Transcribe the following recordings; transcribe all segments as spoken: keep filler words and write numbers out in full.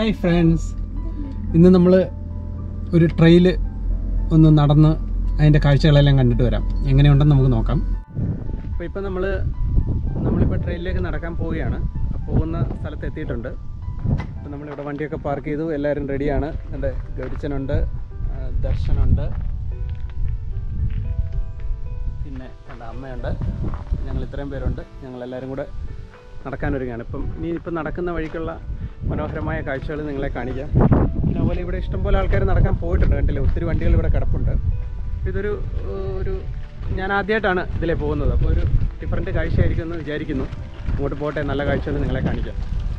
Hi friends, ഇന്ന് നമ്മൾ ഒരു ട്രെയിൽ ഒന്ന് നടന്ന് അതിൻ്റെ കാഴ്ചകളെല്ലാം കണ്ടിട്ട് വരാം. എങ്ങനെയുണ്ടെന്ന് നമുക്ക് നോക്കാം. അപ്പോൾ ഇപ്പോൾ നമ്മൾ നമ്മളിപ്പോൾ ട്രെയിനിലേക്ക് നടക്കാൻ പോവുകയാണ്. പോകുന്ന സ്ഥലത്ത് എത്തിയിട്ടുണ്ട്. അപ്പോൾ നമ്മളിവിടെ വണ്ടിയൊക്കെ പാർക്ക് ചെയ്തു, എല്ലാവരും റെഡിയാണ്. എൻ്റെ ഗൗരിച്ചനുണ്ട്, ദർശനുണ്ട്, പിന്നെ എൻ്റെ അമ്മയുണ്ട്. ഞങ്ങൾ ഇത്രയും പേരുണ്ട്. ഞങ്ങളെല്ലാവരും കൂടെ നടക്കാനൊരുങ്ങാണ്. ഇപ്പം ഇനി ഇപ്പം നടക്കുന്ന വഴിക്കുള്ള മനോഹരമായ കാഴ്ചകൾ നിങ്ങളെ കാണിക്കാം. പിന്നെ അതുപോലെ ഇവിടെ ഇഷ്ടംപോലെ ആൾക്കാർ നടക്കാൻ പോയിട്ടുണ്ട്. കണ്ടില്ലേ, ഒത്തിരി വണ്ടികൾ ഇവിടെ കിടപ്പുണ്ട്. ഇതൊരു ഒരു ഞാൻ ആദ്യമായിട്ടാണ് ഇതിലേ പോകുന്നത്. അപ്പോൾ ഒരു ഡിഫറൻറ്റ് കാഴ്ചയായിരിക്കും എന്ന് വിചാരിക്കുന്നു. അങ്ങോട്ട് പോട്ടെ, നല്ല കാഴ്ചകൾ നിങ്ങളെ കാണിക്കാം.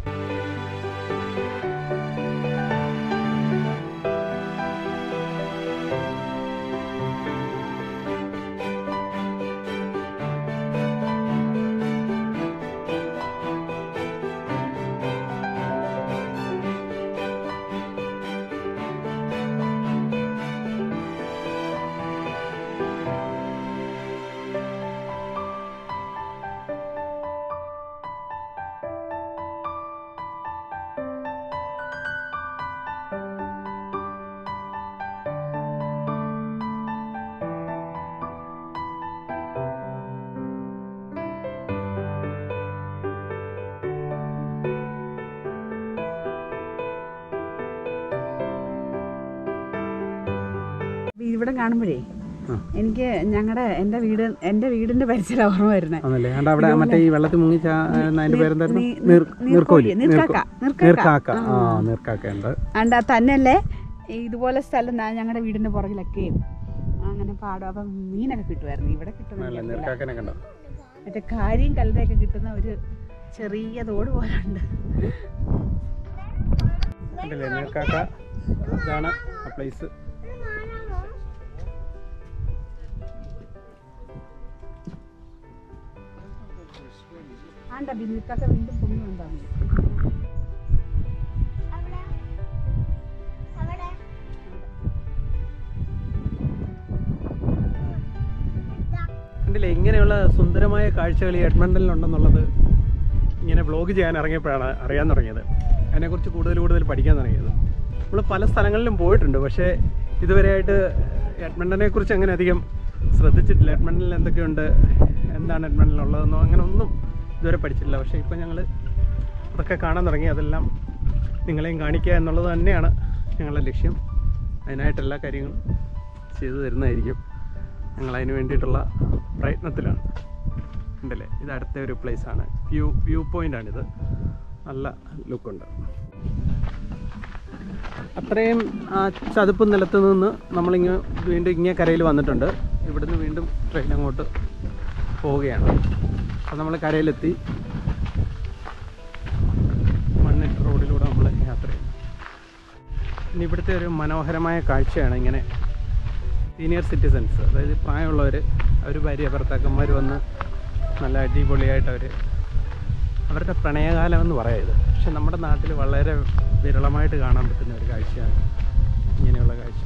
ഇവിടെ കാണുമ്പോഴേ എനിക്ക് ഞങ്ങളുടെ എന്റെ വീട് എന്റെ വീടിന്റെ പരിസരം ഓർമ്മ വരുന്നത്. തന്നെയല്ലേ ഇതുപോലെ സ്ഥലം ഞങ്ങളുടെ വീടിന്റെ പുറകിലൊക്കെയും അങ്ങനെ പാടും. അപ്പം മീനൊക്കെ കിട്ടുമായിരുന്നു. ഇവിടെ കിട്ടുന്ന മറ്റേ കാരിയും കല്ലറയൊക്കെ കിട്ടുന്ന ഒരു ചെറിയ തോട് പോലെ ഉണ്ട്. ഇതാണ് ആ പ്ലേസ്. ആണ്ട ബിന്നിക്കൊക്കെ വീണ്ടും പൊങ്ങുണ്ടാകും. കണ്ടില്ലേ, ഇങ്ങനെയുള്ള സുന്ദരമായ കാഴ്ചകൾ ഈ എഡ്മണ്ടനിലുണ്ടെന്നുള്ളത് ഇങ്ങനെ വ്ലോഗ് ചെയ്യാൻ ഇറങ്ങിയപ്പോഴാണ് അറിയാൻ തുടങ്ങിയത്. അതിനെക്കുറിച്ച് കൂടുതൽ കൂടുതൽ പഠിക്കാൻ തുടങ്ങിയത്. നമ്മൾ പല സ്ഥലങ്ങളിലും പോയിട്ടുണ്ട്, പക്ഷേ ഇതുവരെയായിട്ട് എഡ്മണ്ടനെ കുറിച്ച് അങ്ങനെ അധികം ശ്രദ്ധിച്ചിട്ടില്ല. എഡ്മണ്ടനിൽ എന്തൊക്കെയുണ്ട്, എന്താണ് എഡ്മണ്ടനിലുള്ളതെന്നോ അങ്ങനെ ഒന്നും ഇതുവരെ പഠിച്ചിട്ടില്ല. പക്ഷേ ഇപ്പോൾ ഞങ്ങൾ അതൊക്കെ കാണാൻ തുടങ്ങി. അതെല്ലാം നിങ്ങളെയും കാണിക്കുക എന്നുള്ളത് തന്നെയാണ് ഞങ്ങളുടെ ലക്ഷ്യം. അതിനായിട്ട് എല്ലാ കാര്യങ്ങളും ചെയ്തു തരുന്നതായിരിക്കും. ഞങ്ങളതിന് വേണ്ടിയിട്ടുള്ള പ്രയത്നത്തിലാണ്. ഉണ്ടല്ലേ, ഇത് അടുത്ത ഒരു പ്ലേസാണ്. View view പോയിൻ്റാണിത്. നല്ല ലുക്കുണ്ട്. അത്രയും ആ ചതുപ്പ് നിലത്ത് നിന്ന് നമ്മളിങ്ങ് വീണ്ടും ഇങ്ങേ കരയിൽ വന്നിട്ടുണ്ട്. ഇവിടുന്ന് വീണ്ടും ട്രെയിൻ അങ്ങോട്ട് പോവുകയാണ്. അപ്പോൾ നമ്മൾ കരയിലെത്തി. മണ്ണിട്ട റോഡിലൂടെ നമ്മൾ യാത്ര ചെയ്യും. ഇനി ഇവിടുത്തെ ഒരു മനോഹരമായ കാഴ്ചയാണ് ഇങ്ങനെ സീനിയർ സിറ്റിസൺസ്, അതായത് പ്രായമുള്ളവർ, അവർ ഭാര്യ ഭർത്താക്കന്മാർ വന്ന് നല്ല അടിപൊളിയായിട്ട് അവർ അവരുടെ പ്രണയകാലം എന്ന് പറയുന്നത്. പക്ഷെ നമ്മുടെ നാട്ടിൽ വളരെ വിരളമായിട്ട് കാണാൻ പറ്റുന്ന ഒരു കാഴ്ചയാണ് ഇങ്ങനെയുള്ള കാഴ്ച.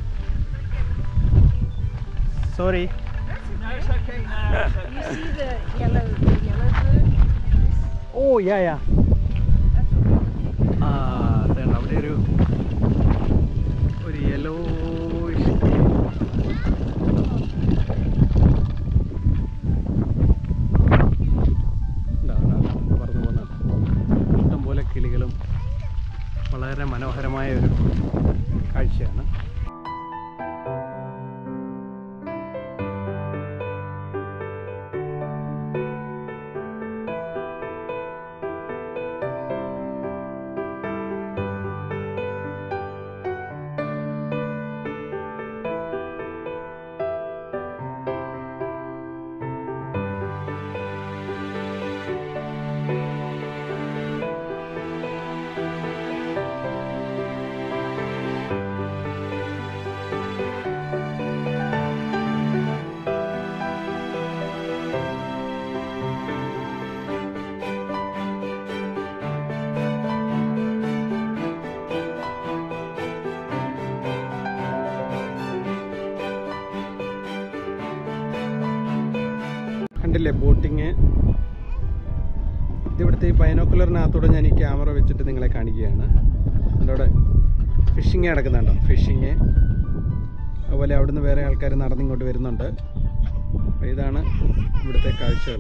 Sorry. No, it's okay. No, it's okay. You see the yellow, the yellow bird? Oh, yeah, yeah. ആ അതാണ് അവിടെ ഒരു ഒരു യെല്ലോ പറഞ്ഞു പോകുന്നതാണ്. ഇഷ്ടംപോലെ കിളികളും വളരെ മനോഹരമായ ഒരു കാഴ്ചയാണ്. കണ്ടില്ലേ ബോട്ടിങ്. ഇതിവിടുത്തെ ഈ ബൈനോക്കുലറിനകത്തൂടെ ഞാൻ ഈ ക്യാമറ വെച്ചിട്ട് നിങ്ങളെ കാണിക്കുകയാണ്. അവിടെ ഫിഷിങ് നടക്കുന്നുണ്ടോ, ഫിഷിങ്. അതുപോലെ അവിടുന്ന് വേറെ ആൾക്കാർ നടന്നിങ്ങോട്ട് വരുന്നുണ്ട്. അപ്പോൾ ഇതാണ് ഇവിടുത്തെ കാഴ്ചകൾ.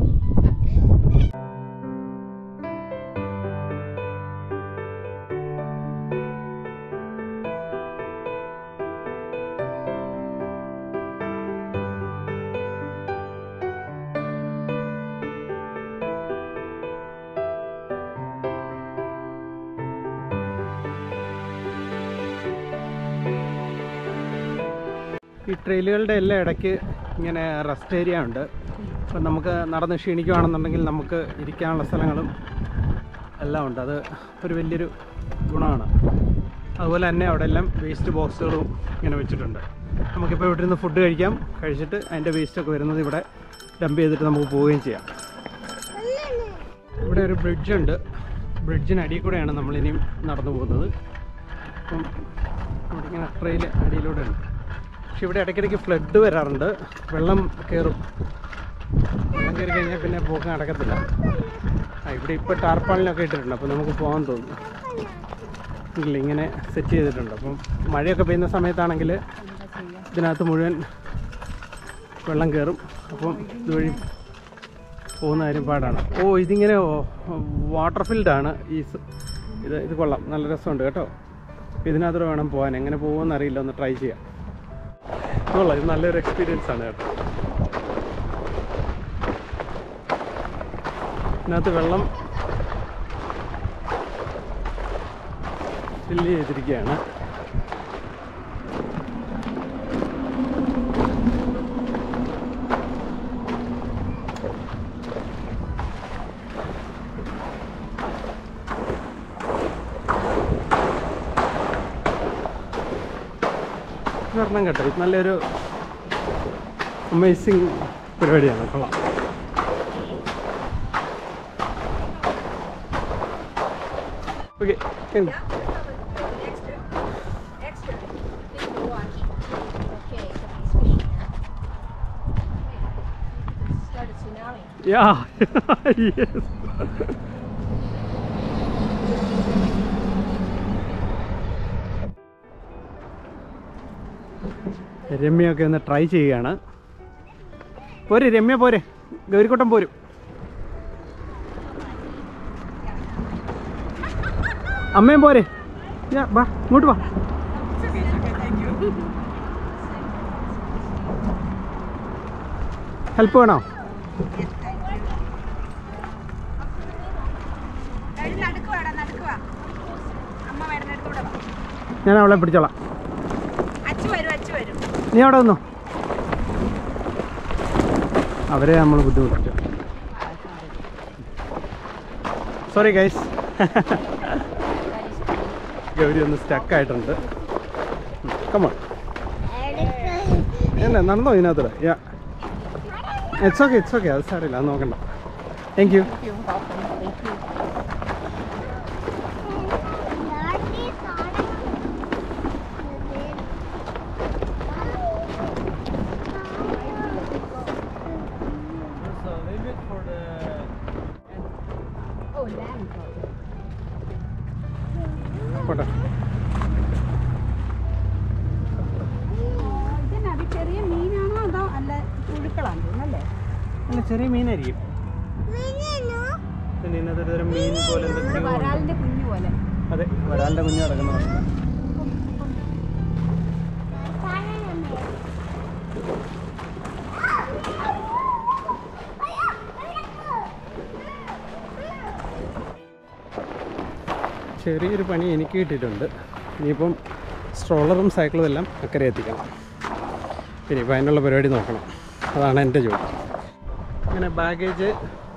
ഈ ട്രെയിലുകളുടെ എല്ലാം ഇടയ്ക്ക് ഇങ്ങനെ റെസ്റ്റ് ഏരിയ ഉണ്ട്. അപ്പം നമുക്ക് നടന്ന് ക്ഷീണിക്കുകയാണെന്നുണ്ടെങ്കിൽ നമുക്ക് ഇരിക്കാനുള്ള സ്ഥലങ്ങളും എല്ലാം ഉണ്ട്. അത് ഒരു വലിയൊരു ഗുണമാണ്. അതുപോലെ തന്നെ അവിടെ എല്ലാം വേസ്റ്റ് ബോക്സുകളും ഇങ്ങനെ വെച്ചിട്ടുണ്ട്. നമുക്കിപ്പോൾ ഇവിടെ നിന്ന് ഫുഡ് കഴിക്കാം. കഴിച്ചിട്ട് അതിൻ്റെ വേസ്റ്റൊക്കെ വരുന്നത് ഇവിടെ ഡംപ് ചെയ്തിട്ട് നമുക്ക് പോവുകയും ചെയ്യാം. ഇവിടെ ഒരു ബ്രിഡ്ജുണ്ട്. ബ്രിഡ്ജിനടിയിൽ കൂടെയാണ് നമ്മളിനിയും നടന്നു പോകുന്നത്. അപ്പം അവിടെ ഇങ്ങനെ ട്രെയിൽ അടിയിലൂടെ ഉണ്ട്. പക്ഷെ ഇവിടെ ഇടയ്ക്കിടയ്ക്ക് ഫ്ലഡ് വരാറുണ്ട്, വെള്ളം കയറും. വെള്ളം കയറി കഴിഞ്ഞാൽ പിന്നെ പോക്ക് നടക്കത്തില്ല. ആ ഇവിടെ ഇപ്പോൾ ടാർപ്പാളിനൊക്കെ ഇട്ടിട്ടുണ്ട്, അപ്പോൾ നമുക്ക് പോകാൻ തോന്നും. ഇല്ല, ഇങ്ങനെ സെറ്റ് ചെയ്തിട്ടുണ്ട്. അപ്പം മഴയൊക്കെ പെയ്യുന്ന സമയത്താണെങ്കിൽ ഇതിനകത്ത് മുഴുവൻ വെള്ളം കയറും. അപ്പം ഇതുവഴി പോകുന്ന കാര്യം പാടാണ്. ഓ, ഇതിങ്ങനെ വാട്ടർ ഫീൽഡാണ്. ഈ ഇത് ഇത് കൊള്ളാം, നല്ല രസമുണ്ട് കേട്ടോ. ഇതിനകത്തൂടെ വേണം പോകാൻ. എങ്ങനെ പോകുമെന്ന് അറിയില്ല, ഒന്ന് ട്രൈ ചെയ്യാം. കൊള്ളാം, ഇത് നല്ലൊരു എക്സ്പീരിയൻസ് ആണ് കേട്ടോ. ഇതിനകത്ത് വെള്ളം ഫില്ല് ചെയ്തിരിക്കുകയാണ്. വരണം കേട്ടോ, ഇത് നല്ലൊരു അമേസിങ് പരിപാടിയാണ്. കൊള്ളാം. Okay, yeah. Yes. രമ്യൊക്കെ ഒന്ന് ട്രൈ ചെയ്യുകയാണ്. പോരെ രമ്യ, പോരെ, ഗൗരിക്കുട്ടൻ പോരും. അമ്മയും പോരെ, വാ ഇങ്ങോട്ട് വാ. ഹെൽപ്പ് വേണോ? ഞാൻ അവളെ പിടിച്ചോളാം. നീ അവിടെ വന്നോ. അവരെ നമ്മൾ ബുദ്ധിമുട്ടിച്ചു. Sorry guys. ഗൗരി ഒന്ന് സ്റ്റക്കായിട്ടുണ്ട്. കമോൺ, എന്നാ നടന്നോ ഇതിനകത്തൂടെ? Ya, it's okay, it's okay, അത് സാറില്ല, അത് നോക്കണ്ട. Thank you. പോട്ടെ. ചെറിയ മീനാണോ അതോ അല്ല പുഴുക്കളാണ്? അല്ലേ, അല്ല ചെറിയ മീനായിരിക്കും. പിന്നെ ഇന്നത്തെ ഒരു തരം മീൻ പോലെ വരാലിന്റെ കുഞ്ഞു പോലെ. അതെ, വരാലിന്റെ കുഞ്ഞു കിടക്കുന്ന പോലെ. ചെറിയൊരു പണി എനിക്ക് കിട്ടിയിട്ടുണ്ട്. ഇനിയിപ്പം സ്ട്രോളറും സൈക്കിളും എല്ലാം അക്കരെ എത്തിക്കണം. പിന്നെ ഇപ്പം അതിനുള്ള പരിപാടി നോക്കണം. അതാണ് എൻ്റെ ജോലി. അങ്ങനെ ബാഗേജ്,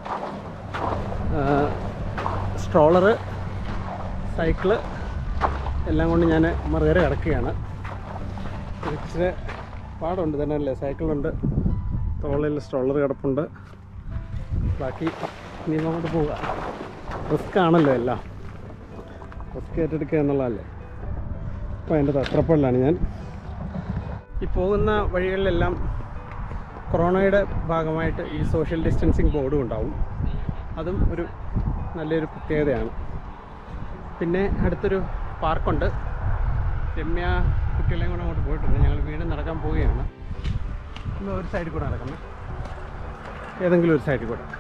സ്ട്രോളറ്, സൈക്കിള് എല്ലാം കൊണ്ട് ഞാൻ മറുകര കിടക്കുകയാണ്. ഇച്ചിരി പാടുണ്ട് തന്നെ അല്ലേ. സൈക്കിളുണ്ട്, തോളിൽ സ്ട്രോളർ കിടപ്പുണ്ട്. ബാക്കി ഇനി നമുക്ക് പോവുക. റിസ്ക് ആണല്ലോ എല്ലാം, റിസ്ക് ഏറ്റെടുക്കുക എന്നുള്ളതല്ലേ. അപ്പോൾ എൻ്റെ തത്രപ്പള്ളിലാണ് ഞാൻ. ഈ പോകുന്ന വഴികളിലെല്ലാം കൊറോണയുടെ ഭാഗമായിട്ട് ഈ സോഷ്യൽ ഡിസ്റ്റൻസിങ് ബോർഡും ഉണ്ടാവും. അതും ഒരു നല്ലൊരു പ്രത്യേകതയാണ്. പിന്നെ അടുത്തൊരു പാർക്കുണ്ട്. രമ്യ കുട്ടികളെയും കൂടെ അങ്ങോട്ട് പോയിട്ടുണ്ട്. ഞങ്ങൾ വീണ്ടും നടക്കാൻ പോവുകയാണ്. ഇന്ന് ഒരു സൈഡിൽ കൂടെ നടക്കുന്നത്, ഏതെങ്കിലും ഒരു സൈഡിൽ കൂടെ.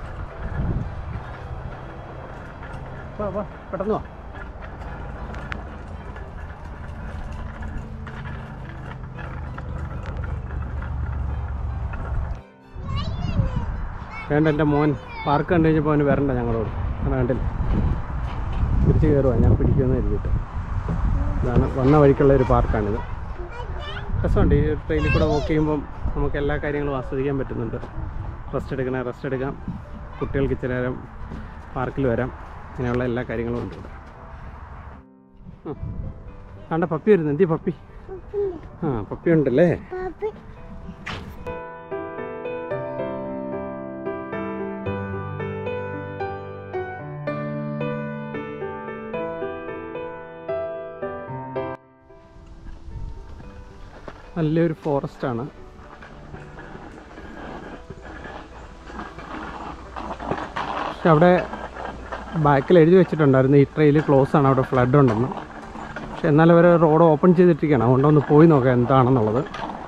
വാ വാ പെട്ടെന്ന് വാ. വേണ്ട, എൻ്റെ മോൻ പാർക്ക് കണ്ടു കഴിഞ്ഞപ്പോൾ അവന് വരണ്ട ഞങ്ങളോട്. അങ്ങനെ കണ്ടില്ല, തിരിച്ച് കയറുക, ഞാൻ പിടിക്കുമെന്ന് കരുതിയിട്ട്. ഇതാണ് വന്ന വഴിക്കുള്ള ഒരു പാർക്കാണിത്. രസമുണ്ട്. ഈ ട്രെയിനിൽ കൂടെ വാക്ക് ചെയ്യുമ്പം നമുക്ക് എല്ലാ കാര്യങ്ങളും ആസ്വദിക്കാൻ പറ്റുന്നുണ്ട്. റെസ്റ്റ് എടുക്കണേ റെസ്റ്റ് എടുക്കാം, കുട്ടികൾക്ക് ഇച്ചിരി നേരം പാർക്കിൽ വരാം, ഇങ്ങനെയുള്ള എല്ലാ കാര്യങ്ങളും ഉണ്ട് ഇവിടെ. ആണ്ട പപ്പി വരുന്നു. എന്തി പപ്പി? ആ പപ്പി ഉണ്ടല്ലേ. നല്ലൊരു ഫോറസ്റ്റാണ്. പക്ഷെ അവിടെ ബാക്കിൽ എഴുതി വെച്ചിട്ടുണ്ടായിരുന്നു ഈ ട്രെയിൽ ക്ലോസ് ആണ്, അവിടെ ഫ്ലഡ് ഉണ്ടെന്ന്. പക്ഷെ എന്നാലും അവർ റോഡ് ഓപ്പൺ ചെയ്തിട്ടിരിക്കുകയാണ്. അതുകൊണ്ടൊന്ന് പോയി നോക്കാം എന്താണെന്നുള്ളത്.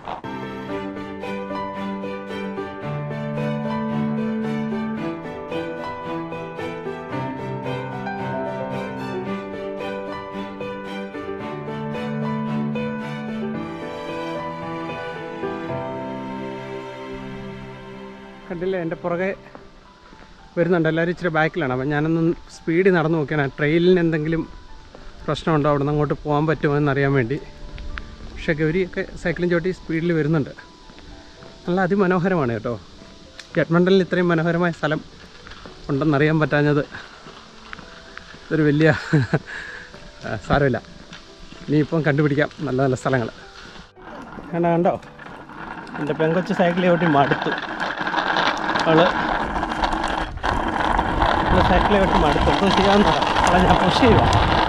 കണ്ടില്ലേ, എൻ്റെ പുറകെ വരുന്നുണ്ട്. എല്ലാവരും ഇച്ചിരി ബാക്കിലാണ്. അപ്പം ഞാനൊന്ന് സ്പീഡിൽ നടന്നു നോക്കിയാണ് ട്രെയിലിന് എന്തെങ്കിലും പ്രശ്നമുണ്ടോ, അവിടെ നിന്ന് അങ്ങോട്ട് പോകാൻ പറ്റുമോ എന്നറിയാൻ വേണ്ടി. പക്ഷേ ഗൗരിയൊക്കെ സൈക്ലിംഗ് ചോട്ടി സ്പീഡിൽ വരുന്നുണ്ട്. നല്ല അതിമനോഹരമാണ് കേട്ടോ. കാഠ്മണ്ഡുവിൽ ഇത്രയും മനോഹരമായ സ്ഥലം ഉണ്ടെന്നറിയാൻ പറ്റാഞ്ഞത് ഒരു വലിയ സാരമില്ല. ഇനിയിപ്പം കണ്ടുപിടിക്കാം നല്ല നല്ല സ്ഥലങ്ങൾ. കണ്ടോ കണ്ടോ, എൻ്റെ പെങ്കൊച്ച് സൈക്കിൾ ചോട്ടി മടുത്തു. അവള് സൈക്കിളെ വെട്ടി മടുത്തു. എന്തോ ചെയ്യാമെന്ന് പറയാം. അവളെ ഞാൻ പുഷ് ചെയ്യുക.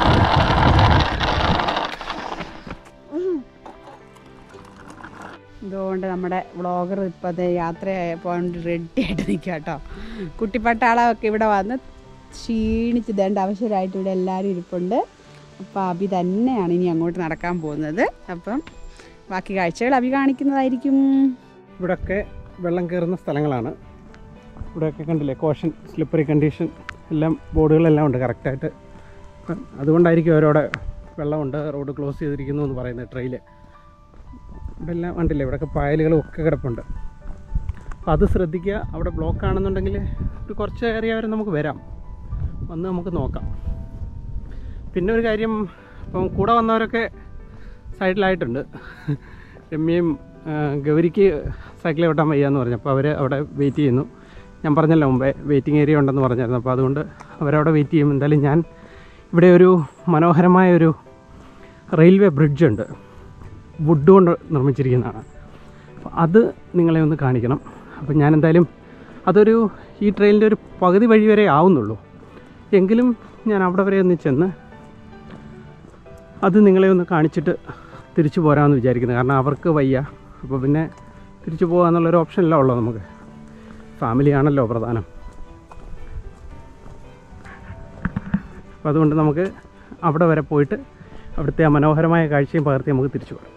ഇതുകൊണ്ട് നമ്മുടെ വ്ളോഗർ ഇപ്പോൾ അത് യാത്ര പോകാൻ റെഡി ആയിട്ട് നിൽക്കുക കേട്ടോ. കുട്ടിപ്പട്ടാളമൊക്കെ ഇവിടെ വന്ന് ക്ഷീണിച്ച് ദേണ്ട അവശരായിട്ട് ഇവിടെ എല്ലാവരും ഇരിപ്പുണ്ട്. അപ്പോൾ അഭി തന്നെയാണ് ഇനി അങ്ങോട്ട് നടക്കാൻ പോകുന്നത്. അപ്പം ബാക്കി കാഴ്ചകൾ അഭി കാണിക്കുന്നതായിരിക്കും. ഇവിടെയൊക്കെ വെള്ളം കയറുന്ന സ്ഥലങ്ങളാണ്. ഇവിടെയൊക്കെ കണ്ടില്ലേ, കോഷൻ, സ്ലിപ്പറി കണ്ടീഷൻ എല്ലാം ബോർഡുകളെല്ലാം ഉണ്ട് കറക്റ്റായിട്ട്. അപ്പം അതുകൊണ്ടായിരിക്കും അവരവിടെ വെള്ളമുണ്ട്, റോഡ് ക്ലോസ് ചെയ്തിരിക്കുന്നു എന്ന് പറയുന്നത് ട്രെയിൽ. ഇവിടെ എല്ലാം കണ്ടില്ലേ, ഇവിടെയൊക്കെ പായലുകളും ഒക്കെ കിടപ്പുണ്ട്. അപ്പം അത് ശ്രദ്ധിക്കുക. അവിടെ ബ്ലോക്ക് ആണെന്നുണ്ടെങ്കിൽ ഒരു കുറച്ച് ഏറിയ വരെ നമുക്ക് വരാം, വന്ന് നമുക്ക് നോക്കാം. പിന്നെ ഒരു കാര്യം, ഇപ്പം കൂടെ വന്നവരൊക്കെ സൈഡിലായിട്ടുണ്ട്. രമ്യയും ഗൗരിക്ക് സൈക്കിൾ ഓട്ടാൻ വയ്യാന്ന് പറഞ്ഞു. അപ്പോൾ അവർ അവിടെ വെയിറ്റ് ചെയ്യുന്നു. ഞാൻ പറഞ്ഞല്ലോ മുമ്പേ വെയിറ്റിംഗ് ഏരിയ ഉണ്ടെന്ന് പറഞ്ഞായിരുന്നു. അപ്പോൾ അതുകൊണ്ട് അവരവിടെ വെയിറ്റ് ചെയ്യും. എന്തായാലും ഞാൻ ഇവിടെ ഒരു മനോഹരമായൊരു റെയിൽവേ ബ്രിഡ്ജുണ്ട്, വുഡ് കൊണ്ട് നിർമ്മിച്ചിരിക്കുന്നതാണ്. അപ്പോൾ അത് നിങ്ങളെ ഒന്ന് കാണിക്കണം. അപ്പോൾ ഞാൻ എന്തായാലും അതൊരു ഈ ട്രെയിനിൻ്റെ ഒരു പകുതി വഴി വരെ ആവുന്നുള്ളൂ. എങ്കിലും ഞാൻ അവിടെ വരെ ഒന്ന് ചെന്ന് അത് നിങ്ങളെ ഒന്ന് കാണിച്ചിട്ട് തിരിച്ചു പോരാമെന്ന് വിചാരിക്കുന്നത്. കാരണം അവർക്ക് വയ്യ. അപ്പോൾ പിന്നെ തിരിച്ചു പോകുക എന്നുള്ളൊരു ഓപ്ഷനല്ല ഉള്ളൂ നമുക്ക്. ഫാമിലിയാണല്ലോ പ്രധാനം. അപ്പോൾ അതുകൊണ്ട് നമുക്ക് അവിടെ വരെ പോയിട്ട് അവിടുത്തെ ആ മനോഹരമായ കാഴ്ചയും പകർത്തി നമുക്ക് തിരിച്ചു പോകാം.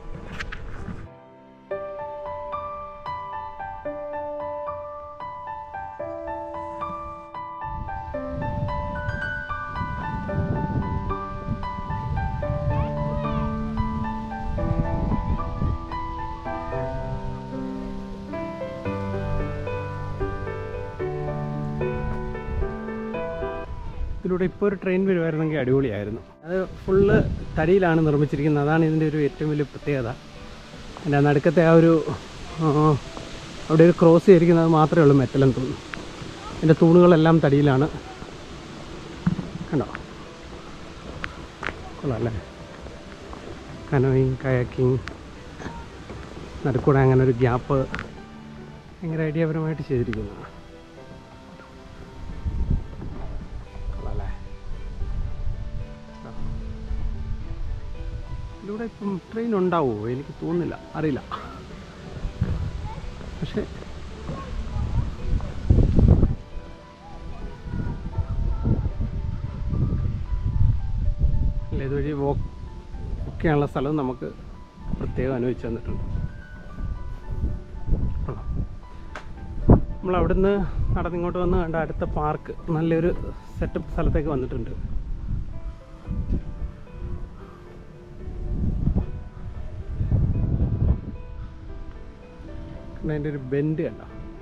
ഇതിലൂടെ ഇപ്പോൾ ഒരു ട്രെയിൻ വരുമായിരുന്നെങ്കിൽ അടിപൊളിയായിരുന്നു. അത് ഫുള്ള് തടിയിലാണ് നിർമ്മിച്ചിരിക്കുന്നത്. അതാണ് ഇതിൻ്റെ ഒരു ഏറ്റവും വലിയ പ്രത്യേകത. എൻ്റെ നടുക്കത്തെ ആ ഒരു അവിടെ ഒരു ക്രോസ് ചെയ്തിരിക്കുന്നത് മാത്രമേ ഉള്ളൂ മെറ്റലെന്ന് തോന്നുന്നു. എൻ്റെ തൂണുകളെല്ലാം തടിയിലാണ്. കണ്ടോ, കൊള്ളാമല്ലേ. കനോയിങ്, കയാക്കിങ്, നടുക്കൂടെ അങ്ങനെ ഒരു ഗ്യാപ്പ് ഭയങ്കര ഐഡിയാപരമായിട്ട് ചെയ്തിരിക്കുന്നു. ഇതിലൂടെ ഇപ്പം ട്രെയിൻ ഉണ്ടാവുമോ എനിക്ക് തോന്നുന്നില്ല, അറിയില്ല. പക്ഷേ അല്ല, ഇതുവഴി വോക്ക് ഒക്കെയുള്ള സ്ഥലം നമുക്ക് പ്രത്യേകം അനുവദിച്ചു തന്നിട്ടുണ്ട്. നമ്മൾ അവിടുന്ന് നടന്നിങ്ങോട്ട് വന്ന് കണ്ട അടുത്ത പാർക്ക് നല്ലൊരു സെറ്റപ്പ് സ്ഥലത്തേക്ക് വന്നിട്ടുണ്ട്. അതിൻ്റെ ഒരു ബെൻഡ് കണ്ട,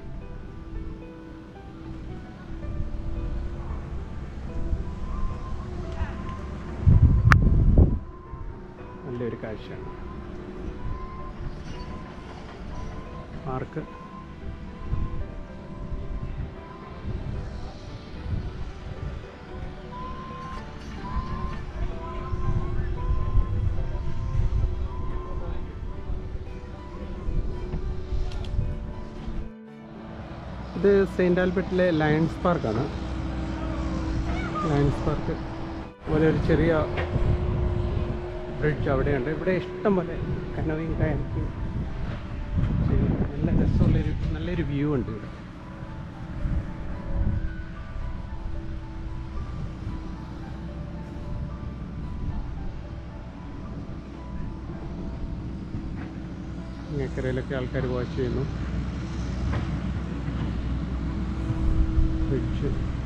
നല്ലൊരു കാഴ്ചയാണ് പാർക്ക്. ഇത് സെയിൻറ്റ് ആൽബർട്ടിലെ ലയൺസ് പാർക്കാണ്. ലയൺസ് പാർക്ക് അതുപോലെ ഒരു ചെറിയ ബ്രിഡ്ജ് അവിടെയുണ്ട്. ഇവിടെ ഇഷ്ടം പോലെ കനോയിങ് കായക്കിങ് നല്ല രസമുള്ളൊരു നല്ലൊരു വ്യൂ ഉണ്ട് ഇവിടെ. ഇങ്ങക്കരയിലൊക്കെ ആൾക്കാർ വാച്ച് ചെയ്യുന്നു. ബ്രിഡ്ജ്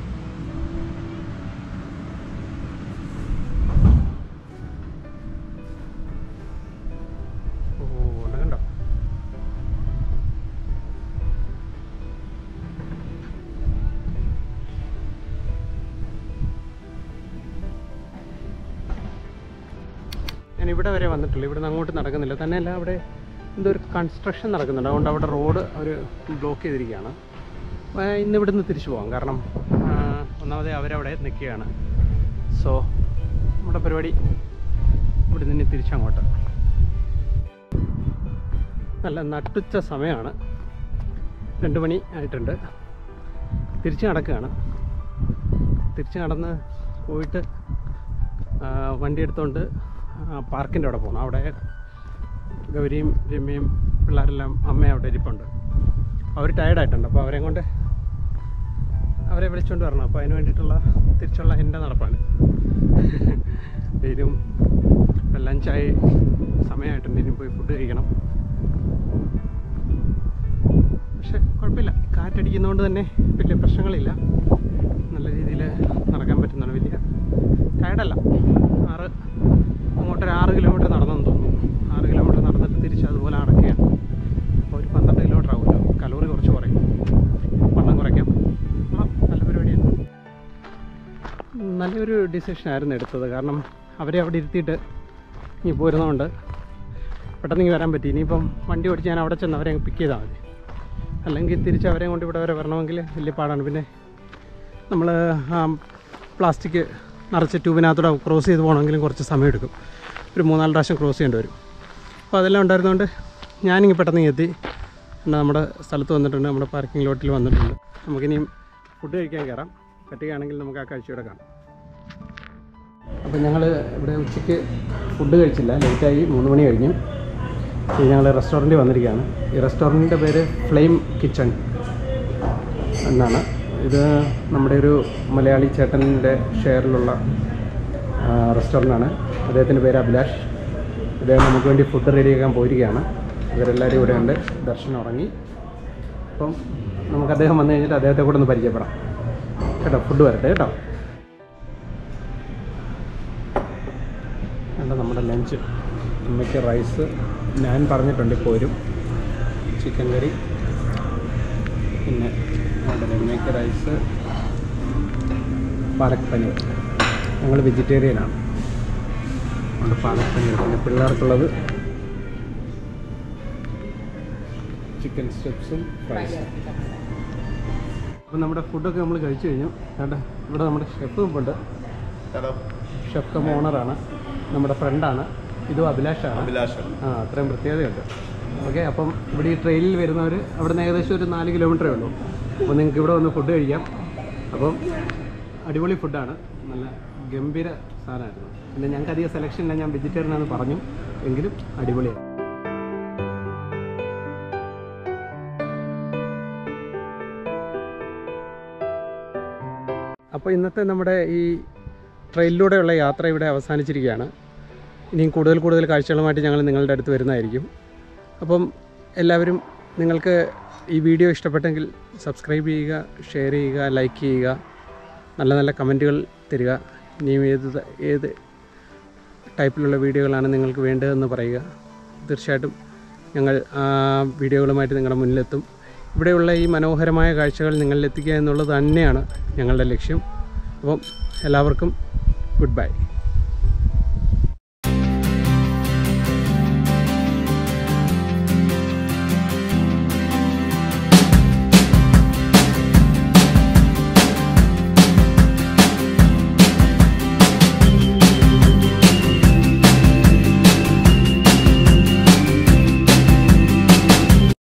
ഓ കണ്ടോ, ഞാൻ ഇവിടെ വരെ വന്നിട്ടുള്ളൂ. ഇവിടെ നിന്ന് അങ്ങോട്ട് നടക്കുന്നില്ല. തന്നെയല്ല അവിടെ എന്തോ ഒരു കൺസ്ട്രക്ഷൻ നടക്കുന്നുണ്ട്. അതുകൊണ്ട് അവിടെ റോഡ് അവർ ബ്ലോക്ക് ചെയ്തിരിക്കുകയാണ്. ഇന്ന് ഇവിടുന്ന് തിരിച്ചു പോകാം. കാരണം ഒന്നാമതേ അവരവിടെ നിൽക്കുകയാണ്. സോ നമ്മുടെ പരിപാടി ഇവിടെ നിന്ന് തിരിച്ചങ്ങോട്ട്. നല്ല നട്ടുച്ച സമയമാണ്, രണ്ട് മണി ആയിട്ടുണ്ട്. തിരിച്ച് നടക്കുകയാണ്. തിരിച്ച് നടന്ന് പോയിട്ട് വണ്ടി എടുത്തുകൊണ്ട് പാർക്കിൻ്റെ അവിടെ പോകണം. അവിടെ ഗൗരിയും രമ്യയും പിള്ളേരെല്ലാം അമ്മയും അവിടെ ഇരിപ്പുണ്ട്. അവർ ടയർഡായിട്ടുണ്ട്. അപ്പോൾ അവരെ കൊണ്ട് അവരെ വിളിച്ചുകൊണ്ട് വരണം. അപ്പോൾ അതിന് വേണ്ടിയിട്ടുള്ള തിരിച്ചുള്ള എൻ്റെ നടപ്പാണ്. വെയിലും ലഞ്ചായി സമയമായിട്ടുണ്ട്. ഇനി പോയി ഫുഡ് കഴിക്കണം. പക്ഷെ കുഴപ്പമില്ല, കാറ്റടിക്കുന്നതുകൊണ്ട് തന്നെ വലിയ പ്രശ്നങ്ങളില്ല. നല്ല രീതിയിൽ നടക്കാൻ പറ്റുന്നതാണ്. വലിയ ടയർഡല്ല. ആറ് അങ്ങോട്ടൊരു ആറ് കിലോമീറ്റർ നടന്നെന്ന് തോന്നുന്നു. ആറ് കിലോമീറ്റർ നടന്നിട്ട് തിരിച്ച് അതുപോലെ അടക്കുകയാണ്. അപ്പോൾ ഒരു പന്ത്രണ്ട് കിലോമീറ്റർ ആകുമല്ലോ. കലോറി കുറച്ച് കുറയും, വണ്ണം കുറയ്ക്കാം. നല്ല പരിപാടിയാണ്. നല്ലൊരു ഡിസിഷനായിരുന്നു എടുത്തത്. കാരണം അവരെ അവിടെ ഇരുത്തിയിട്ട് ഇനി പോരുന്നതുകൊണ്ട് പെട്ടെന്ന് ഇങ്ങനെ വരാൻ പറ്റി. ഇനിയിപ്പം വണ്ടി ഓടിച്ച് ഞാൻ അവിടെ ചെന്ന് അവരെ പിക്ക് ചെയ്താൽ മതി. അല്ലെങ്കിൽ തിരിച്ച് അവരെ കൊണ്ട് ഇവിടെ വരെ വരണമെങ്കിൽ വലിയ പാടാണ്. പിന്നെ നമ്മൾ പ്ലാസ്റ്റിക് നിറച്ച് ട്യൂബിനകത്തൂടെ ക്രോസ് ചെയ്ത് പോകണമെങ്കിലും കുറച്ച് സമയം എടുക്കും. ഒരു മൂന്നാല് പ്രാവശ്യം ക്രോസ് ചെയ്യേണ്ടി വരും. അപ്പോൾ അതെല്ലാം ഉണ്ടായിരുന്നതുകൊണ്ട് ഞാനിങ്ങനെ പെട്ടെന്ന് എത്തി. പിന്നെ നമ്മുടെ സ്ഥലത്ത് വന്നിട്ടുണ്ട്, നമ്മുടെ പാർക്കിംഗ് ലോട്ടിൽ വന്നിട്ടുണ്ട്. നമുക്കിനിയും ഫുഡ് കഴിക്കാൻ കയറാം. പറ്റുകയാണെങ്കിൽ നമുക്ക് ആ കാഴ്ചയുടെ കാണാം. അപ്പോൾ ഞങ്ങൾ ഇവിടെ ഉച്ചയ്ക്ക് ഫുഡ് കഴിച്ചില്ല, ലേറ്റായി, മൂന്ന് മണി കഴിഞ്ഞു. ഞങ്ങൾ റെസ്റ്റോറൻറ്റിൽ വന്നിരിക്കുകയാണ്. ഈ റെസ്റ്റോറൻറ്റിൻ്റെ പേര് ഫ്ലെയിം കിച്ചൺ എന്നാണ്. ഇത് നമ്മുടെ ഒരു മലയാളി ചേട്ടൻ്റെ ഷെയറിലുള്ള റെസ്റ്റോറൻ്റാണ്. അദ്ദേഹത്തിൻ്റെ പേര് അഭിലാഷ്. അദ്ദേഹം നമുക്ക് വേണ്ടി ഫുഡ് റെഡിയാക്കാൻ പോയിരിക്കുകയാണ്. ഇവരെല്ലാവരും ഇവിടെ ഉണ്ട്. ദർശനം ഉറങ്ങി. അപ്പം നമുക്ക് അദ്ദേഹം വന്നു കഴിഞ്ഞിട്ട് അദ്ദേഹത്തെ കൂടെ ഒന്ന് പരിചയപ്പെടാം കേട്ടോ. ഫുഡ് വരട്ടെ കേട്ടോ. എന്താ നമ്മുടെ ലഞ്ച്, അമ്മയ്ക്ക് റൈസ് ഞാൻ പറഞ്ഞിട്ടുണ്ട് ഇപ്പോൾ വരും, ചിക്കൻ കറി, പിന്നെ അമ്മയ്ക്ക് റൈസ്, പാലക് പനീർ. ഞങ്ങൾ വെജിറ്റേറിയനാണ്, അതുകൊണ്ട് പാലക് പനീർ. പിന്നെ പിള്ളേർക്കുള്ളത് ചിക്കൻ സ്റ്റെപ്സും ഫ്രൈസും. അപ്പോൾ നമ്മുടെ ഫുഡൊക്കെ നമ്മൾ കഴിച്ചു കഴിഞ്ഞു. കേട്ടോ, ഇവിടെ നമ്മുടെ ഷെഫും ഉണ്ട്. ഷെഫ് കം ഓണറാണ്, നമ്മുടെ ഫ്രണ്ടാണ്. ഇതും അഭിലാഷാണ്. അഭിലാഷാണ്. ആ, അത്രയും പ്രത്യേകതയുണ്ട്. ഓക്കെ, അപ്പം ഇവിടെ ഈ ട്രെയിനിൽ വരുന്നവർ അവിടെ നിന്ന് ഏകദേശം ഒരു നാല് കിലോമീറ്ററേ ഉള്ളൂ. അപ്പോൾ നിങ്ങൾക്ക് ഇവിടെ വന്ന് ഫുഡ് കഴിക്കാം. അപ്പം അടിപൊളി ഫുഡാണ്, നല്ല ഗംഭീര സാധനമായിരുന്നു. പിന്നെ ഞങ്ങൾക്ക് അധികം സെലക്ഷൻ ഇല്ല, ഞാൻ വെജിറ്റേറിയൻ ആണെന്ന് പറഞ്ഞു, എങ്കിലും അടിപൊളിയാണ്. അപ്പോൾ ഇന്നത്തെ നമ്മുടെ ഈ ട്രെയിനിലൂടെയുള്ള യാത്ര ഇവിടെ അവസാനിച്ചിരിക്കുകയാണ്. ഇനിയും കൂടുതൽ കൂടുതൽ കാഴ്ചകളുമായിട്ട് ഞങ്ങൾ നിങ്ങളുടെ അടുത്ത് വരുന്നതായിരിക്കും. അപ്പം എല്ലാവരും നിങ്ങൾക്ക് ഈ വീഡിയോ ഇഷ്ടപ്പെട്ടെങ്കിൽ സബ്സ്ക്രൈബ് ചെയ്യുക, ഷെയർ ചെയ്യുക, ലൈക്ക് ചെയ്യുക, നല്ല നല്ല കമൻറ്റുകൾ തരിക. ഇനിയും ഏത് ഏത് ടൈപ്പിലുള്ള വീഡിയോകളാണ് നിങ്ങൾക്ക് വേണ്ടതെന്ന് പറയുക. തീർച്ചയായിട്ടും ഞങ്ങൾ ആ വീഡിയോകളുമായിട്ട് നിങ്ങളുടെ മുന്നിലെത്തും. ഇവിടെയുള്ള ഈ മനോഹരമായ കാഴ്ചകൾ നിങ്ങളിലെത്തിക്കുക എന്നുള്ളത് തന്നെയാണ് ഞങ്ങളുടെ ലക്ഷ്യം. അപ്പം എല്ലാവർക്കും ഗുഡ് ബൈ.